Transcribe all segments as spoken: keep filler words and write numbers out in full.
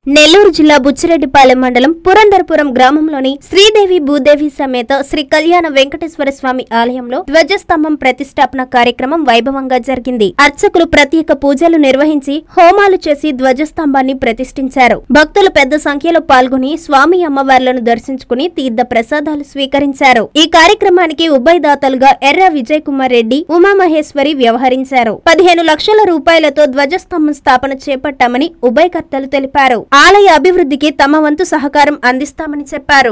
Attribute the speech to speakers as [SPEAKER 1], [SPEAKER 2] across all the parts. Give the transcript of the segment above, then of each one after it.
[SPEAKER 1] నెల్లూరు జిల్లా బుచ్చిరెడ్డిపాలెం మండలం పురందరపురం గ్రామంలోని శ్రీదేవి భూదేవి సమేత శ్రీ కళ్యాణ వెంకటేశ్వర స్వామి ఆలయంలో ధ్వజస్తంభం ప్రతిష్టాపన కార్యక్రమం వైభవంగా జరిగింది. అర్చకులు ప్రత్యేక పూజలు నిర్వహించి హోమాలు చేసి ధ్వజస్తంభాన్ని ప్రతిష్ఠించారు. భక్తులు పెద్ద సంఖ్యలో పాల్గొని స్వామి అమ్మవార్లను దర్శించుకుని తీర్థ ప్రసాదాలు స్వీకరించారు. ఈ కార్యక్రమానికి ఉభయదాతలుగా ఎర్ర విజయ్ కుమార్ రెడ్డి, ఉమామహేశ్వరి వ్యవహరించారు. పదిహేను లక్షల రూపాయలతో ధ్వజస్తంభం స్థాపన చేపట్టామని ఉభయకర్తలు తెలిపారు. ఆలయ అభివృద్ధికి తమ వంతు సహకారం అందిస్తామని చెప్పారు.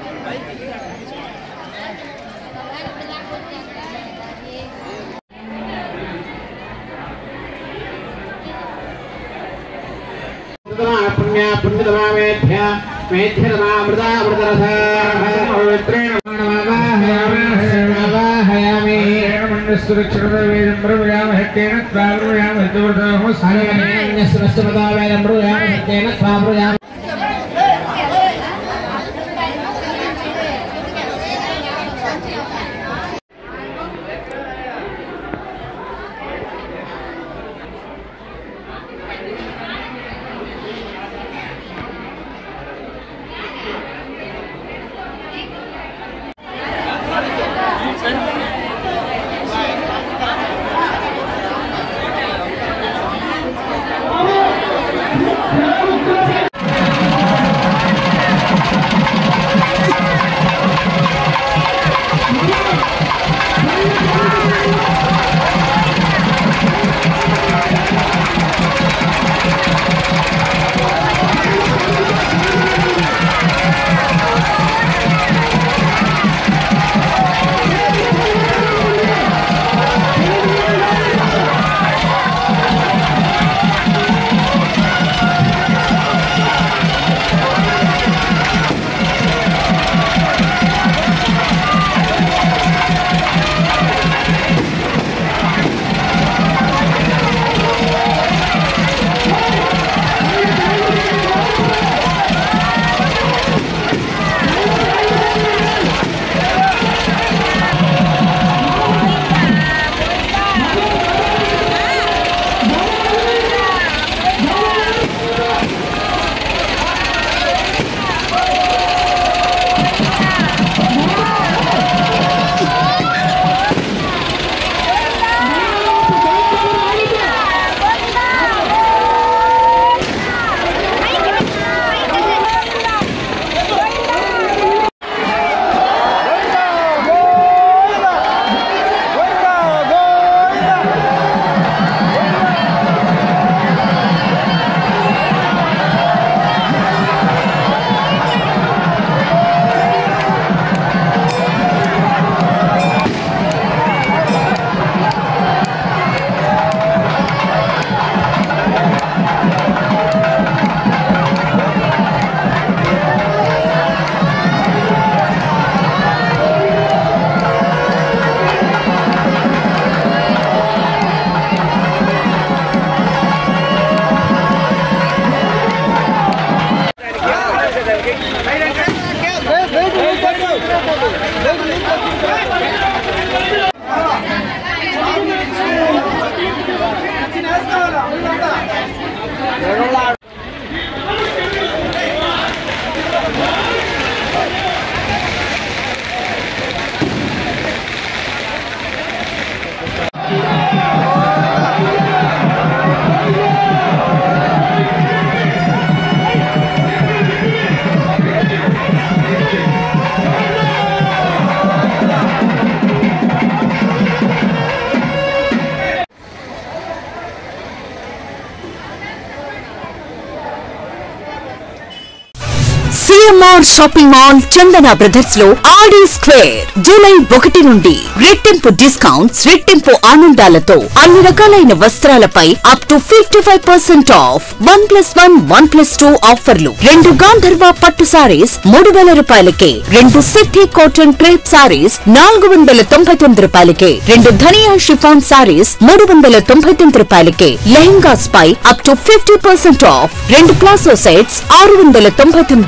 [SPEAKER 2] CMR shopping mall Chandana Brothers లో ఆడి స్క్వేర్ జూలై ఒకటి నుండి రెట్టింపు డిస్కౌంట్స్, రెట్టింపు ఆనందాలతో అన్ని రకాలైన వస్త్రాలపై up to fifty five percent off. One plus one one plus two ఆఫర్లు. రెండు గాంధర్వ పట్టు సారీస్ మూడు వేల రూపాయలకే, రెండు సిద్ధి కాటన్ క్రేప్ సారీస్ నాలుగు వందల తొంభై తొమ్మిది రూపాయలకే, రెండు ధనియా షిఫాన్ సారీస్ మూడు వందల తొంభై తొమ్మిది రూపాయలకే, లెహంగాస్ పై up to fifty percent off. రెండు ప్లాసో సెట్స్ ఆరు వందల తొంభై తొమ్మిది రూపాయలు,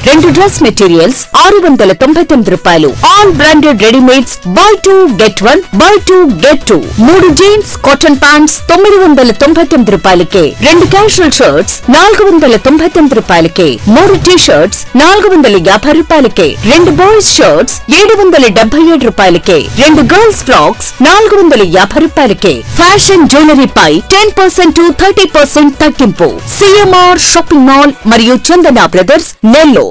[SPEAKER 2] రెండు డ్రెస్ మెటీరియల్స్ ఆరు వందల తొంభై తొమ్మిది రూపాయలు. All branded readymades buy two get one, buy two get two. మూడు జీన్స్ కాటన్ ప్యాంట్స్ తొమ్మిది వందల తొంభై తొమ్మిది రూపాయలకే. రెండు క్యాజువల్ షర్ట్స్ నాలుగు వందల తొంభై తొమ్మిది రూపాయలకే. మూడు టీ షర్ట్స్ నాలుగు వందల యాభై రూపాయలకే. రెండు బాయ్స్ షర్ట్స్ ఏడు వందల డెబ్బై ఏడు రూపాయలకే. రెండు గర్ల్స్ ఫ్రాక్స్ నాలుగు వందల యాభై రూపాయలకే. ఫ్యాషన్ జ్యువెలరీ పై ten percent to thirty percent తగ్గింపు. సిఎంఆర్ షాపింగ్ మాల్ మరియు చందన బ్రదర్స్ నెల్లూరు.